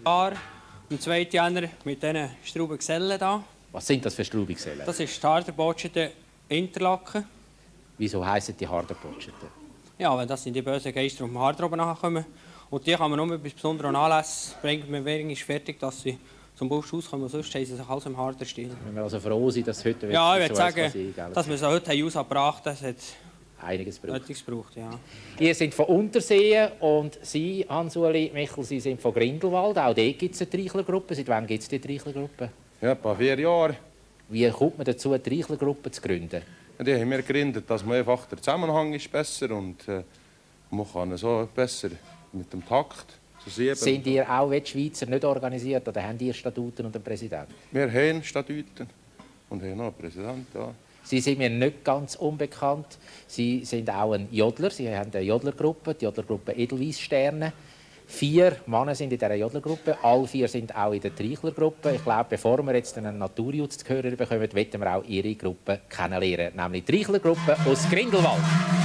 Im zweiten Jahr mit diesen Straubengesellen hier. Was sind das für Straubengesellen? Das ist die Harderbotschete Interlaken. Wieso heissen die Harderbotschete? Ja, wenn das sind die bösen Geister, die auf dem Harder oben nachkommen. Und die kann man nur bei besonderen Anlässen bringen. Man ist fertig, dass sie zum Bus rauskommen. Sonst haben sie sich alles im Harder-Stil. Wenn wir also froh sind, dass heute ja, ich würde sagen, dass wir sie heute rausgebracht haben, das hat einiges gebraucht. Ja. Ihr seid von Unterseen und Sie, Hans-Uli Michel, Sie sind von Grindelwald. Auch dort gibt es eine Treichlergruppe. Seit wann gibt es die Treichlergruppe? Ja, etwa 4 Jahre. Wie kommt man dazu, eine Treichlergruppe zu gründen? Ja, die haben wir gegründet, dass man einfach der Zusammenhang ist besser und man kann so besser mit dem Takt zusammen. Sind ihr auch wie die Schweizer nicht organisiert oder haben ihr Statuten und einen Präsidenten? Wir haben Statuten und haben noch einen Präsidenten. Ja. Sie sind mir nicht ganz unbekannt. Sie sind auch ein Jodler. Sie haben eine Jodlergruppe, die Jodlergruppe Edelweisssterne. 4 Männer sind in dieser Jodlergruppe. Alle 4 sind auch in der Treichlergruppe. Ich glaube, bevor wir jetzt einen Naturjutz zu hören bekommen, wollen wir auch Ihre Gruppe kennenlernen. Nämlich die Treichlergruppe aus Grindelwald.